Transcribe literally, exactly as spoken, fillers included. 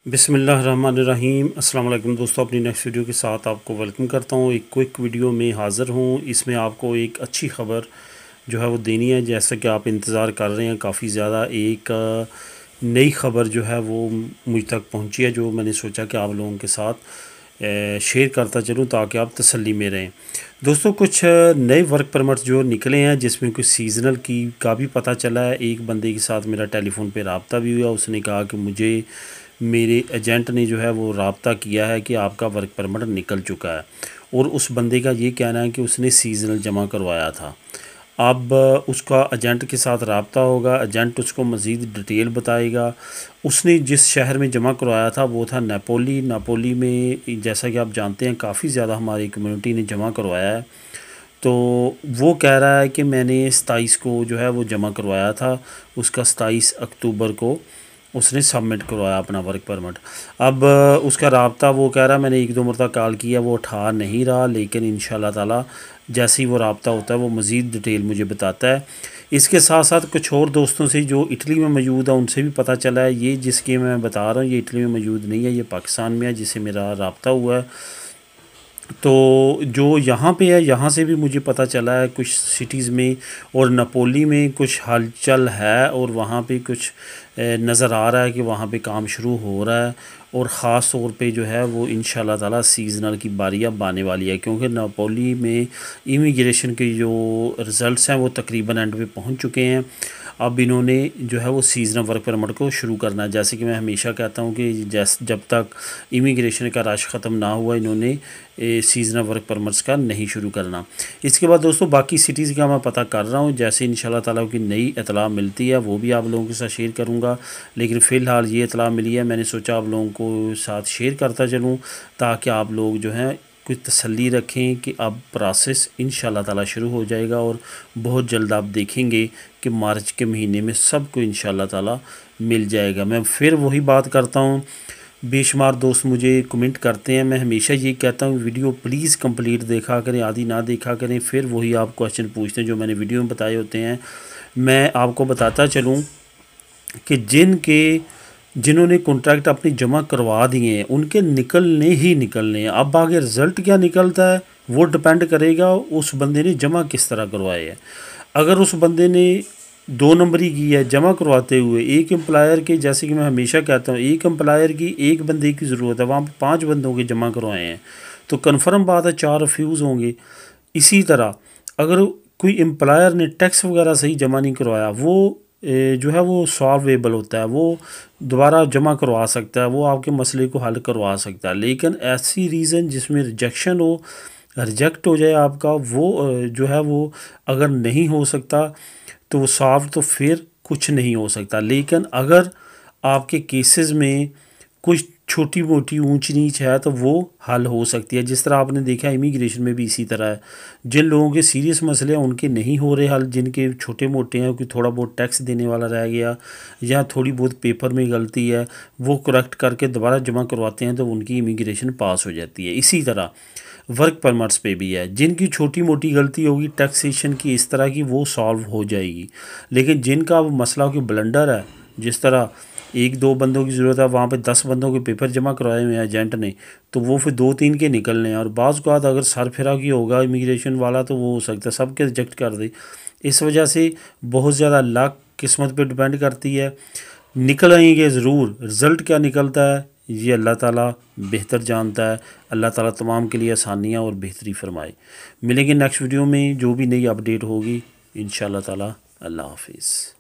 بسم اللہ الرحمن الرحیم۔ السلام علیکم دوستو، اپنی نیکسٹ ویڈیو کے ساتھ آپ کو ویلکم کرتا ہوں۔ ایک کوئک ویڈیو میں حاضر ہوں۔ اس میں آپ کو ایک اچھی خبر جو ہے وہ دینی ہے، جیسا کہ آپ انتظار کر رہے ہیں کافی زیادہ۔ ایک نئی خبر جو ہے وہ مجھ تک پہنچی ہے، جو میں نے سوچا کہ آپ لوگوں کے ساتھ شیئر کرتا چلوں تاکہ آپ تسلی میں رہیں۔ دوستو، کچھ نئے ورک پرمٹ جو نکلے ہیں، جس میں کچھ سیزنل کی کا بھی پتہ چلا ہے۔ ایک بندے کے ساتھ میرا ٹیلی فون پہ رابطہ بھی ہوا، اس نے کہا کہ مجھے میرے ایجنٹ نے جو ہے وہ رابطہ کیا ہے کہ آپ کا ورک پرمٹ نکل چکا ہے، اور اس بندے کا یہ کہنا ہے کہ اس نے سیزنل جمع کروایا تھا۔ اب اس کا ایجنٹ کے ساتھ رابطہ ہوگا، ایجنٹ اس کو مزید ڈیٹیل بتائے گا۔ اس نے جس شہر میں جمع کروایا تھا وہ تھا ناپولی۔ ناپولی میں جیسا کہ آپ جانتے ہیں کافی زیادہ ہماری کمیونٹی نے جمع کروایا ہے، تو وہ کہہ رہا ہے کہ میں نے ستائیس کو جو ہے وہ جمع کروایا تھا، اس کا ستائیس اکتوبر کو اس نے سبمٹ کروایا اپنا ورک پرمٹ۔ اب اس کا رابطہ وہ کہہ رہا، میں نے ایک دو مرتبہ کال کیا، وہ اٹھا نہیں رہا، لیکن انشاءاللہ تعالی جیسے ہی وہ رابطہ ہوتا ہے وہ مزید ڈیٹیل مجھے بتاتا ہے۔ اس کے ساتھ ساتھ کچھ اور دوستوں سے جو اٹلی میں موجود ہیں ان سے بھی پتہ چلا ہے۔ یہ جس کی میں بتا رہا ہوں یہ اٹلی میں موجود نہیں ہے، یہ پاکستان میں ہے، جس سے میرا رابطہ ہوا ہے۔ تو جو یہاں پہ ہے یہاں سے بھی مجھے پتہ چلا ہے کچھ سٹیز میں، اور نپولی میں کچھ ہلچل ہے، اور وہاں پہ کچھ نظر آ رہا ہے کہ وہاں پہ کام شروع ہو رہا ہے، اور خاص طور پہ جو ہے وہ انشاءاللہ تعالی سیزنل کی باری اب آنے والی ہے، کیونکہ نپولی میں امیگریشن کے جو رزلٹس ہیں وہ تقریباً اینڈ پہ پہنچ چکے ہیں۔ اب انہوں نے جو ہے وہ سیزنل ورک پرمٹ کو شروع کرنا ہے، جیسے کہ میں ہمیشہ کہتا ہوں کہ جیس جب تک امیگریشن کا رش ختم نہ ہوا انہوں نے سیزنل ورک پرمٹس کا نہیں شروع کرنا۔ اس کے بعد دوستو باقی سٹیز کا میں پتہ کر رہا ہوں، جیسے انشاءاللہ تعالیٰ کی نئی اطلاع ملتی ہے وہ بھی آپ لوگوں کے ساتھ شیئر کروں گا، لیکن فی الحال یہ اطلاع ملی ہے، میں نے سوچا آپ لوگوں کو ساتھ شیئر کرتا چلوں تاکہ آپ لوگ جو ہیں کچھ تسلی رکھیں کہ اب پروسیس انشاءاللہ تعالیٰ شروع ہو جائے گا، اور بہت جلد آپ دیکھیں گے کہ مارچ کے مہینے میں سب کو انشاءاللہ تعالیٰ مل جائے گا۔ میں پھر وہی بات کرتا ہوں، بے شمار دوست مجھے کمنٹ کرتے ہیں، میں ہمیشہ یہ کہتا ہوں ویڈیو پلیز کمپلیٹ دیکھا کریں، آدھی نہ دیکھا کریں، پھر وہی آپ کویسچن پوچھتے ہیں جو میں نے ویڈیو میں بتائے ہوتے ہیں۔ میں آپ کو بتاتا چلوں کہ جن کے جنہوں نے کنٹریکٹ اپنی جمع کروا دیے ہیں ان کے نکلنے ہی نکلنے ہیں۔ اب آگے رزلٹ کیا نکلتا ہے وہ ڈپینڈ کرے گا اس بندے نے جمع کس طرح کروائے ہیں۔ اگر اس بندے نے دو نمبری کی ہے جمع کرواتے ہوئے، ایک امپلائر کے، جیسے کہ میں ہمیشہ کہتا ہوں ایک امپلائر کی ایک بندے کی ضرورت ہے، وہاں پہ پانچ بندوں کے جمع کروائے ہیں تو کنفرم بات ہے چار ریفیوز ہوں گے۔ اسی طرح اگر کوئی امپلائر نے ٹیکس وغیرہ صحیح جمع نہیں کروایا، وہ جو ہے وہ سالویبل ہوتا ہے، وہ دوبارہ جمع کروا سکتا ہے، وہ آپ کے مسئلے کو حل کروا سکتا ہے۔ لیکن ایسی ریزن جس میں ریجیکشن ہو، ریجیکٹ ہو جائے آپ کا، وہ جو ہے وہ اگر نہیں ہو سکتا تو وہ سالو تو پھر کچھ نہیں ہو سکتا۔ لیکن اگر آپ کے کیسز میں کچھ چھوٹی موٹی اونچ نیچ ہے تو وہ حل ہو سکتی ہے، جس طرح آپ نے دیکھا امیگریشن میں بھی اسی طرح ہے۔ جن لوگوں کے سیریس مسئلے ہیں ان کے نہیں ہو رہے حل، جن کے چھوٹے موٹے ہیں، کوئی تھوڑا بہت ٹیکس دینے والا رہ گیا یا تھوڑی بہت پیپر میں غلطی ہے، وہ کریکٹ کر کے دوبارہ جمع کرواتے ہیں تو ان کی امیگریشن پاس ہو جاتی ہے۔ اسی طرح ورک پرمٹس پہ بھی ہے، جن کی چھوٹی موٹی غلطی ہوگی ٹیکسیشن کی اس طرح کی وہ سالو ہو جائے گی، لیکن جن کا وہ مسئلہ کوئی بلنڈر ہے، جس طرح ایک دو بندوں کی ضرورت ہے وہاں پہ دس بندوں کے پیپر جمع کروائے ہوئے ہیں ایجنٹ نے، تو وہ پھر دو تین کے نکلنے ہیں، اور بعض اوقات اگر سر پھرا کی ہوگا امیگریشن والا تو وہ ہو سکتا ہے سب کے ریجیکٹ کر دے۔ اس وجہ سے بہت زیادہ لک قسمت پہ ڈیپینڈ کرتی ہے، نکل آئیں گے ضرور، رزلٹ کیا نکلتا ہے یہ اللہ تعالیٰ بہتر جانتا ہے۔ اللہ تعالیٰ تمام کے لیے آسانیاں اور بہتری فرمائے۔ ملیں گے نیکسٹ ویڈیو میں جو بھی نئی اپڈیٹ ہوگی انشاءاللہ تعالیٰ۔ اللہ حافظ۔